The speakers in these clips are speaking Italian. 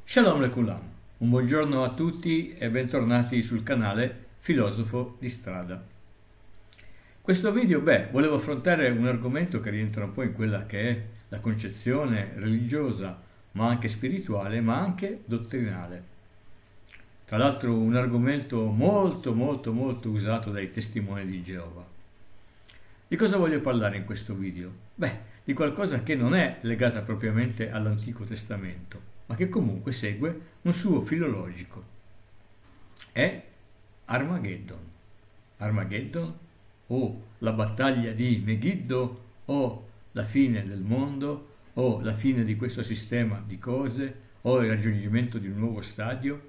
Shalom Lekulam, un buongiorno a tutti e bentornati sul canale Filosofo di Strada. Questo video, volevo affrontare un argomento che rientra un po' in quella che è la concezione religiosa, ma anche spirituale, ma anche dottrinale. Tra l'altro un argomento molto usato dai testimoni di Geova. Di cosa voglio parlare in questo video? Di qualcosa che non è legata propriamente all'Antico Testamento, ma che comunque segue un suo filologico. È Armageddon. Armageddon, o la battaglia di Megiddo, o la fine del mondo, o la fine di questo sistema di cose, o il raggiungimento di un nuovo stadio.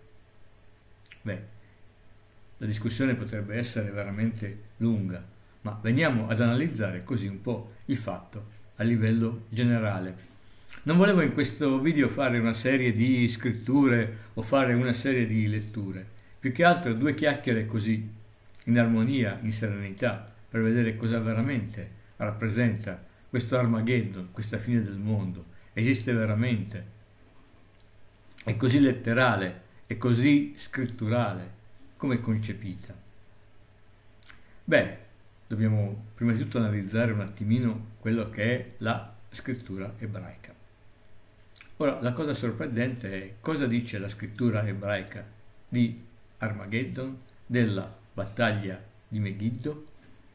La discussione potrebbe essere veramente lunga, ma veniamo ad analizzare così un po' il fatto a livello generale. Non volevo in questo video fare una serie di scritture o fare una serie di letture, più che altro due chiacchiere così, in armonia, in serenità, per vedere cosa veramente rappresenta questo Armageddon, questa fine del mondo. Esiste veramente? È così letterale, è così scritturale, come è concepita? Dobbiamo prima di tutto analizzare un attimino quello che è la scrittura ebraica. Ora, la cosa sorprendente è cosa dice la scrittura ebraica di Armageddon, della battaglia di Megiddo.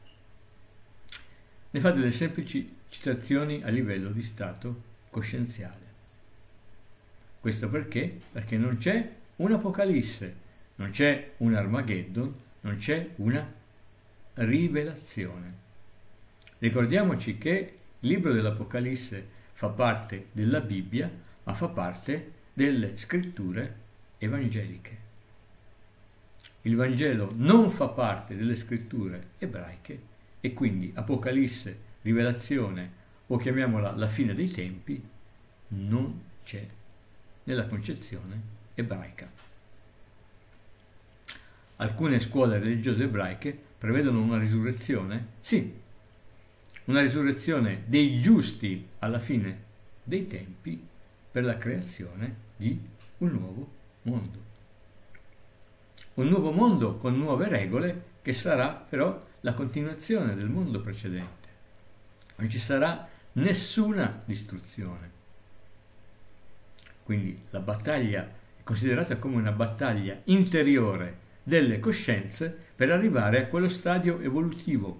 Ne fa delle semplici citazioni a livello di stato coscienziale. Questo perché? Perché non c'è un'Apocalisse, non c'è un Armageddon, non c'è una rivelazione. Ricordiamoci che il libro dell'Apocalisse fa parte della Bibbia, ma fa parte delle scritture evangeliche. Il Vangelo non fa parte delle scritture ebraiche e quindi Apocalisse, rivelazione o chiamiamola la fine dei tempi non c'è nella concezione ebraica. Alcune scuole religiose ebraiche prevedono una risurrezione, sì, una risurrezione dei giusti alla fine dei tempi per la creazione di un nuovo mondo. Un nuovo mondo con nuove regole che sarà però la continuazione del mondo precedente. Non ci sarà nessuna distruzione. Quindi la battaglia è considerata come una battaglia interiore delle coscienze per arrivare a quello stadio evolutivo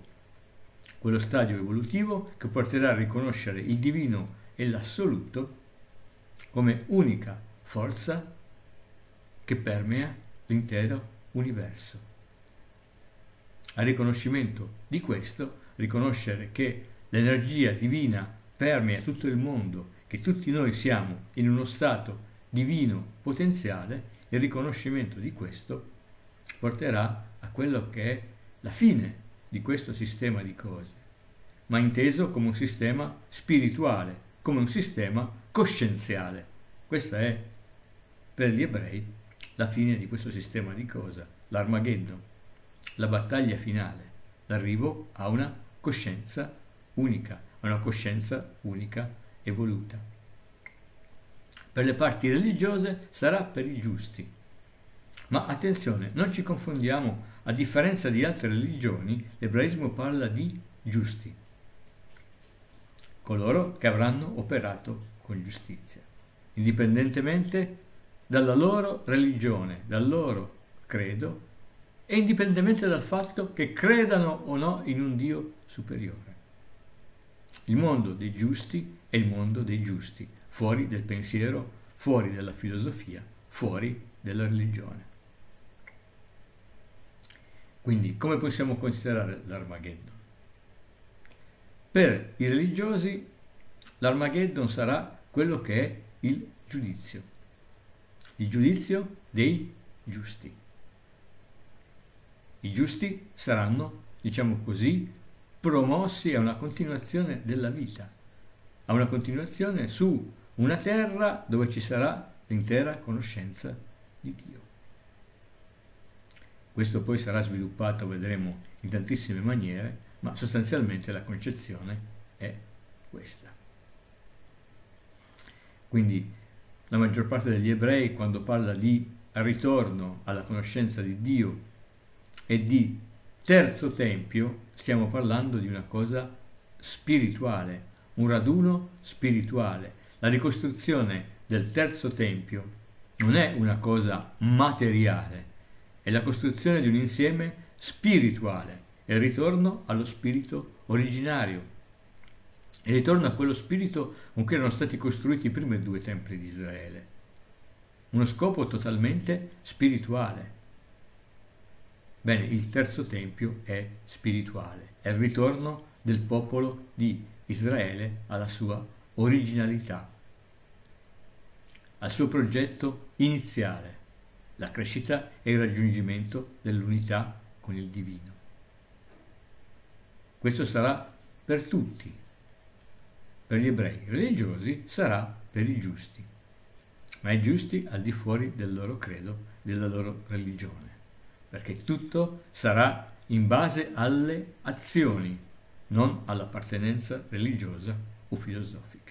che porterà a riconoscere il divino e l'assoluto come unica forza che permea l'intero universo. A riconoscimento di questo, riconoscere che l'energia divina permea tutto il mondo, che tutti noi siamo in uno stato divino potenziale, il riconoscimento di questo porterà a quello che è la fine di questo sistema di cose, ma inteso come un sistema spirituale, come un sistema coscienziale. Questa è per gli ebrei la fine di questo sistema di cose, l'Armageddon, la battaglia finale, l'arrivo a una coscienza unica evoluta. Per le parti religiose sarà per i giusti. Ma attenzione, non ci confondiamo, a differenza di altre religioni, l'ebraismo parla di giusti, coloro che avranno operato con giustizia, indipendentemente dalla loro religione, dal loro credo e indipendentemente dal fatto che credano o no in un Dio superiore. Il mondo dei giusti è il mondo dei giusti, fuori del pensiero, fuori dalla filosofia, fuori dalla religione. Quindi, come possiamo considerare l'Armageddon? Per i religiosi l'Armageddon sarà quello che è il giudizio dei giusti. I giusti saranno, diciamo così, promossi a una continuazione della vita, a una continuazione su una terra dove ci sarà l'intera conoscenza di Dio. Questo poi sarà sviluppato, vedremo, in tantissime maniere, ma sostanzialmente la concezione è questa. Quindi la maggior parte degli ebrei, quando parla di ritorno alla conoscenza di Dio e di terzo tempio, stiamo parlando di una cosa spirituale, un raduno spirituale. La ricostruzione del terzo tempio non è una cosa materiale, è la costruzione di un insieme spirituale, è il ritorno allo spirito originario, è il ritorno a quello spirito con cui erano stati costruiti i primi due templi di Israele. Uno scopo totalmente spirituale. Bene, il terzo tempio è spirituale, è il ritorno del popolo di Israele alla sua originalità, al suo progetto iniziale, la crescita e il raggiungimento dell'unità con il divino. Questo sarà per tutti, per gli ebrei religiosi sarà per i giusti, ma i giusti al di fuori del loro credo, della loro religione, perché tutto sarà in base alle azioni, non all'appartenenza religiosa o filosofica.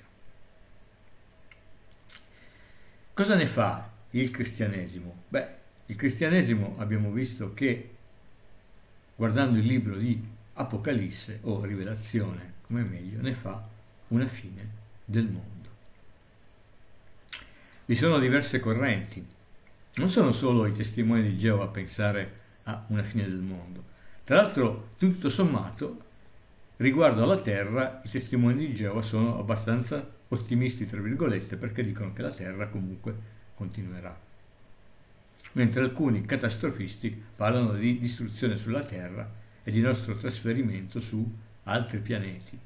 Cosa ne fa il cristianesimo? Beh, il cristianesimo abbiamo visto che, guardando il libro di Apocalisse o Rivelazione, come meglio, ne fa una fine del mondo. Vi sono diverse correnti, non sono solo i testimoni di Geova a pensare a una fine del mondo. Tra l'altro, tutto sommato, riguardo alla terra, i testimoni di Geova sono abbastanza ottimisti, tra virgolette, perché dicono che la terra comunque continuerà. Mentre alcuni catastrofisti parlano di distruzione sulla terra e di nostro trasferimento su altri pianeti.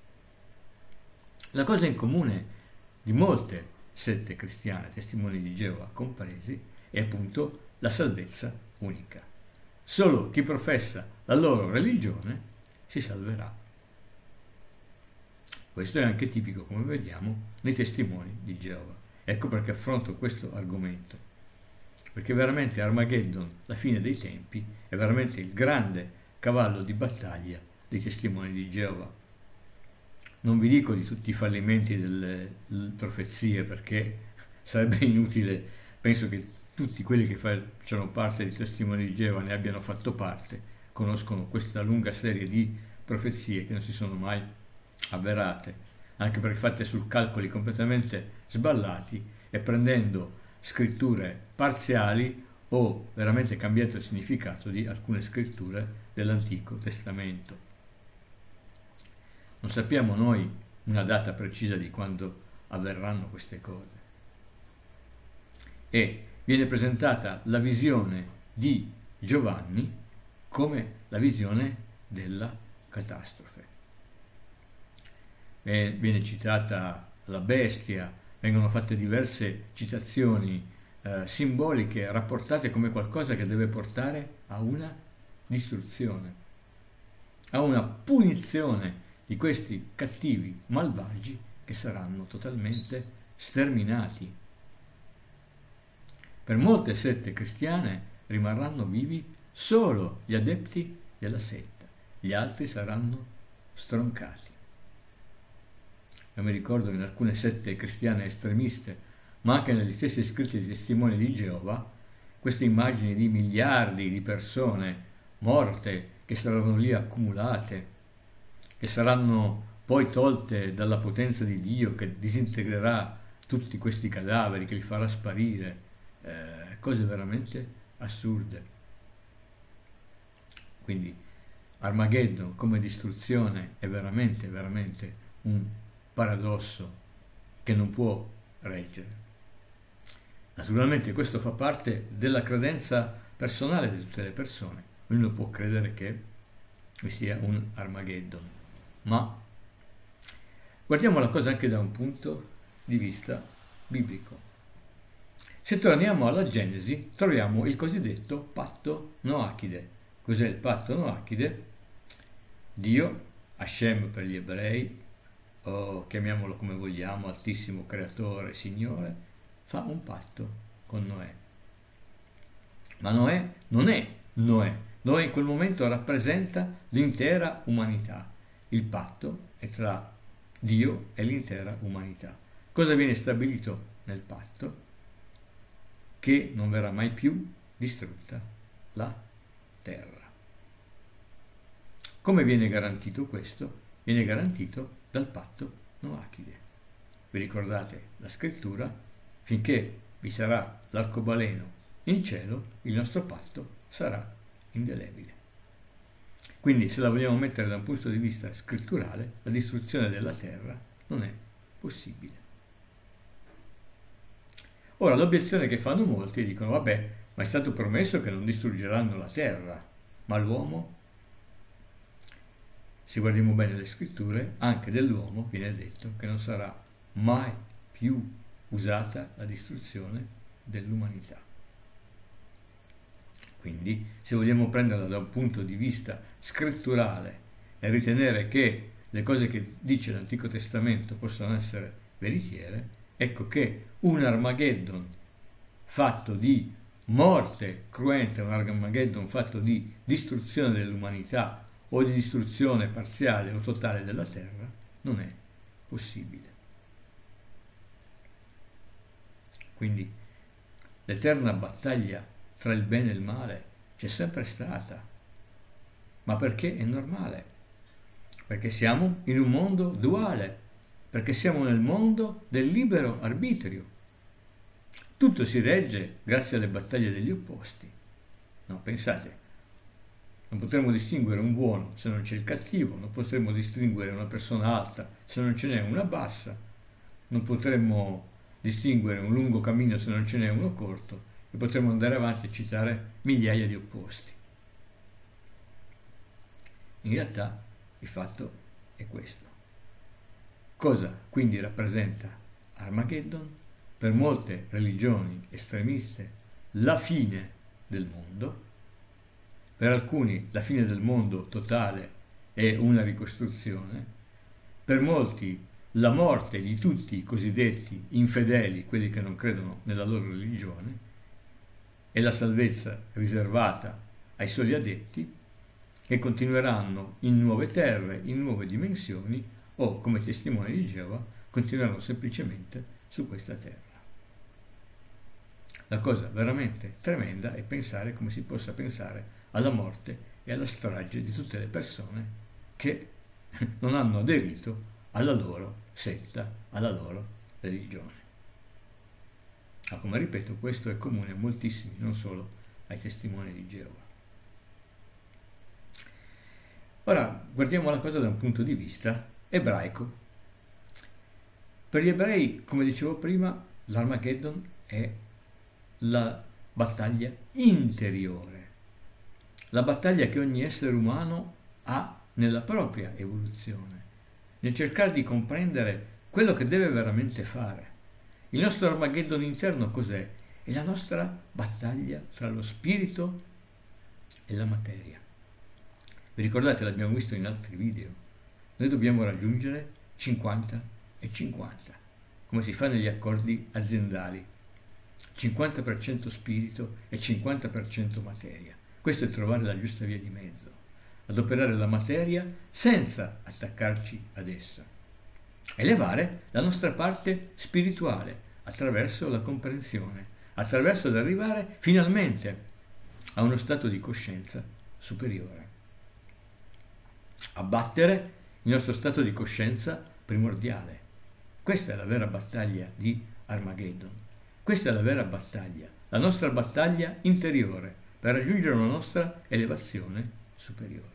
La cosa in comune di molte sette cristiane, testimoni di Geova compresi, è appunto la salvezza unica. Solo chi professa la loro religione si salverà. Questo è anche tipico, come vediamo, nei testimoni di Geova. Ecco perché affronto questo argomento, perché veramente Armageddon, la fine dei tempi, è veramente il grande cavallo di battaglia dei testimoni di Geova. Non vi dico di tutti i fallimenti delle profezie, perché sarebbe inutile. Penso che tutti quelli che facciano parte dei testimoni di Geova ne abbiano fatto parte, conoscono questa lunga serie di profezie che non si sono mai avverate, anche perché fatte su calcoli completamente sballati e prendendo scritture parziali o veramente cambiato il significato di alcune scritture dell'Antico Testamento. Non sappiamo noi una data precisa di quando avverranno queste cose. E viene presentata la visione di Giovanni come la visione della catastrofe. Viene citata la bestia, vengono fatte diverse citazioni simboliche rapportate come qualcosa che deve portare a una distruzione, a una punizione di questi cattivi malvagi che saranno totalmente sterminati. Per molte sette cristiane rimarranno vivi solo gli adepti della setta, gli altri saranno stroncati. Io mi ricordo che in alcune sette cristiane estremiste, ma anche negli stessi scritti di testimoni di Geova, queste immagini di miliardi di persone morte che saranno lì accumulate, che saranno poi tolte dalla potenza di Dio che disintegrerà tutti questi cadaveri, che li farà sparire, cose veramente assurde. Quindi Armageddon come distruzione è veramente, veramente un paradosso che non può reggere. Naturalmente questo fa parte della credenza personale di tutte le persone. Ognuno può credere che vi sia un Armageddon, ma guardiamo la cosa anche da un punto di vista biblico. Se torniamo alla Genesi, troviamo il cosiddetto patto Noachide. Cos'è il patto Noachide? Dio, Hashem per gli ebrei, o chiamiamolo come vogliamo, altissimo creatore, signore, fa un patto con Noè. Ma Noè non è Noè. Noè in quel momento rappresenta l'intera umanità. Il patto è tra Dio e l'intera umanità. Cosa viene stabilito nel patto che non verrà mai più distrutta la terra. Come viene garantito questo? Viene garantito dal patto noachide. Vi ricordate la scrittura? Finché vi sarà l'arcobaleno in cielo, il nostro patto sarà indelebile. Quindi, se la vogliamo mettere da un punto di vista scritturale, la distruzione della terra non è possibile. Ora, l'obiezione che fanno molti dicono: vabbè, ma è stato promesso che non distruggeranno la terra, ma l'uomo? Se guardiamo bene le scritture, anche dell'uomo viene detto che non sarà mai più usata la distruzione dell'umanità. Quindi, se vogliamo prenderla da un punto di vista scritturale e ritenere che le cose che dice l'Antico Testamento possono essere veritiere, ecco che un Armageddon fatto di morte cruenta, un Armageddon fatto di distruzione dell'umanità o di distruzione parziale o totale della terra non è possibile. Quindi l'eterna battaglia tra il bene e il male c'è sempre stata, ma perché è normale, perché siamo in un mondo duale, perché siamo nel mondo del libero arbitrio. Tutto si regge grazie alle battaglie degli opposti. No, pensate, non potremo distinguere un buono se non c'è il cattivo, non potremo distinguere una persona alta se non ce n'è una bassa, non potremmo distinguere un lungo cammino se non ce n'è uno corto, e potremmo andare avanti e citare migliaia di opposti. In realtà il fatto è questo. Cosa quindi rappresenta Armageddon? Per molte religioni estremiste la fine del mondo, per alcuni la fine del mondo totale è una ricostruzione, per molti la morte di tutti i cosiddetti infedeli, quelli che non credono nella loro religione, e la salvezza riservata ai soli adepti, che continueranno in nuove terre, in nuove dimensioni, o come testimoni di Geova continueranno semplicemente su questa terra. La cosa veramente tremenda è pensare come si possa pensare alla morte e alla strage di tutte le persone che non hanno aderito alla loro setta, alla loro religione. Ma come ripeto, questo è comune a moltissimi, non solo ai testimoni di Geova. Ora guardiamo la cosa da un punto di vista ebraico. Per gli ebrei, come dicevo prima, l'Armageddon è la battaglia interiore, la battaglia che ogni essere umano ha nella propria evoluzione, nel cercare di comprendere quello che deve veramente fare. Il nostro Armageddon interno cos'è? È la nostra battaglia tra lo spirito e la materia. Vi ricordate, l'abbiamo visto in altri video, noi dobbiamo raggiungere 50 e 50, come si fa negli accordi aziendali, 50% spirito e 50% materia. Questo è trovare la giusta via di mezzo, adoperare la materia senza attaccarci ad essa, elevare la nostra parte spirituale attraverso la comprensione, attraverso ad arrivare finalmente a uno stato di coscienza superiore. Abbattere il nostro stato di coscienza primordiale. Questa è la vera battaglia di Armageddon. Questa è la vera battaglia, la nostra battaglia interiore per raggiungere una nostra elevazione superiore.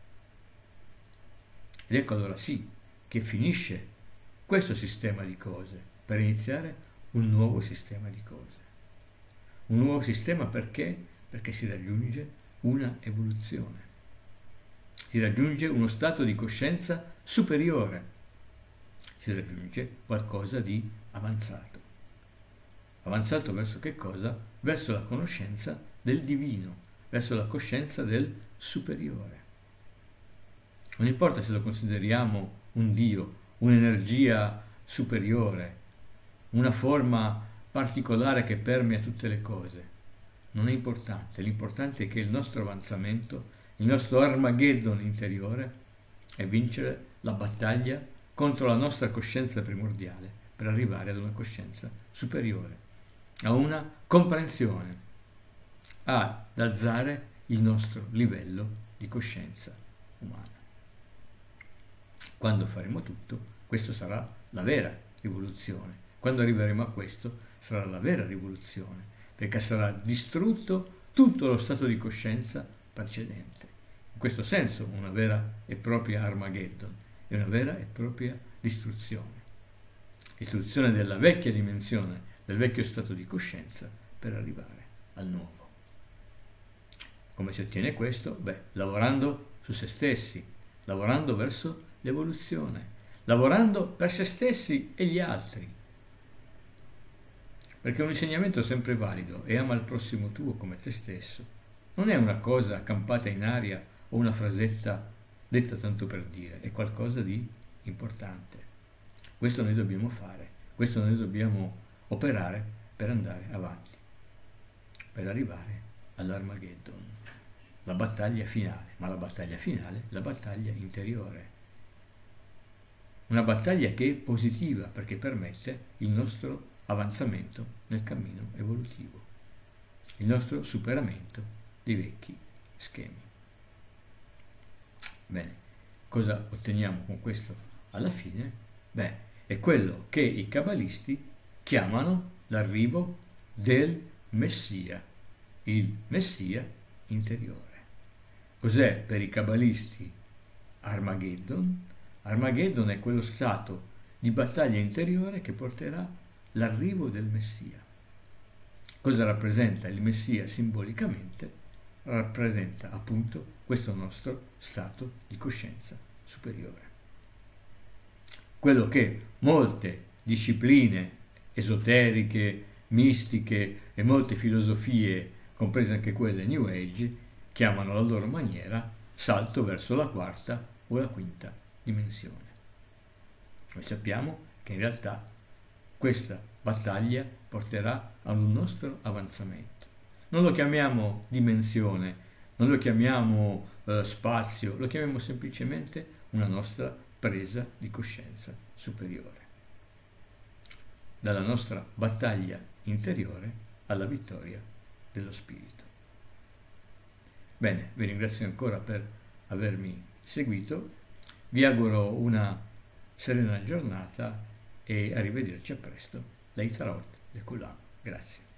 Ed ecco allora sì che finisce questo sistema di cose per iniziare un nuovo sistema di cose. Un nuovo sistema perché? Perché si raggiunge una evoluzione. Si raggiunge uno stato di coscienza superiore, si raggiunge qualcosa di avanzato. Avanzato verso che cosa? Verso la conoscenza del divino, verso la coscienza del superiore. Non importa se lo consideriamo un Dio, un'energia superiore, una forma particolare che permea tutte le cose. Non è importante, l'importante è che il nostro avanzamento, il nostro Armageddon interiore è vincere la battaglia contro la nostra coscienza primordiale per arrivare ad una coscienza superiore. superiore, a una comprensione, ad alzare il nostro livello di coscienza umana. Quando faremo tutto, questo sarà la vera rivoluzione. Quando arriveremo a questo, sarà la vera rivoluzione, perché sarà distrutto tutto lo stato di coscienza precedente. In questo senso, una vera e propria Armageddon è una vera e propria distruzione. Distruzione della vecchia dimensione, del vecchio stato di coscienza, per arrivare al nuovo. Come si ottiene questo? Beh, lavorando su se stessi, lavorando verso l'evoluzione, lavorando per se stessi e gli altri. Perché un insegnamento è sempre valido e ama il prossimo tuo come te stesso. Non è una cosa campata in aria o una frasetta detta tanto per dire, è qualcosa di importante. Questo noi dobbiamo fare, questo noi dobbiamo operare per andare avanti, per arrivare all'Armageddon. La battaglia finale, ma la battaglia finale, la battaglia interiore. Una battaglia che è positiva perché permette il nostro avanzamento nel cammino evolutivo, il nostro superamento dei vecchi schemi. Bene, cosa otteniamo con questo alla fine? Beh, è quello che i cabalisti chiamano l'arrivo del Messia, il Messia interiore. Cos'è per i cabalisti Armageddon? Armageddon è quello stato di battaglia interiore che porterà l'arrivo del Messia. Cosa rappresenta il Messia simbolicamente? Rappresenta appunto questo nostro stato di coscienza superiore. Quello che molte discipline esoteriche, mistiche e molte filosofie, comprese anche quelle New Age, chiamano alla loro maniera salto verso la quarta o la quinta dimensione. Noi sappiamo che in realtà questa battaglia porterà a un nostro avanzamento. Non lo chiamiamo dimensione, non lo chiamiamo spazio, lo chiamiamo semplicemente una nostra presa di coscienza superiore. Dalla nostra battaglia interiore alla vittoria dello spirito. Bene, vi ringrazio ancora per avermi seguito, vi auguro una serena giornata e arrivederci a presto dai Tarot del Cullano. Grazie.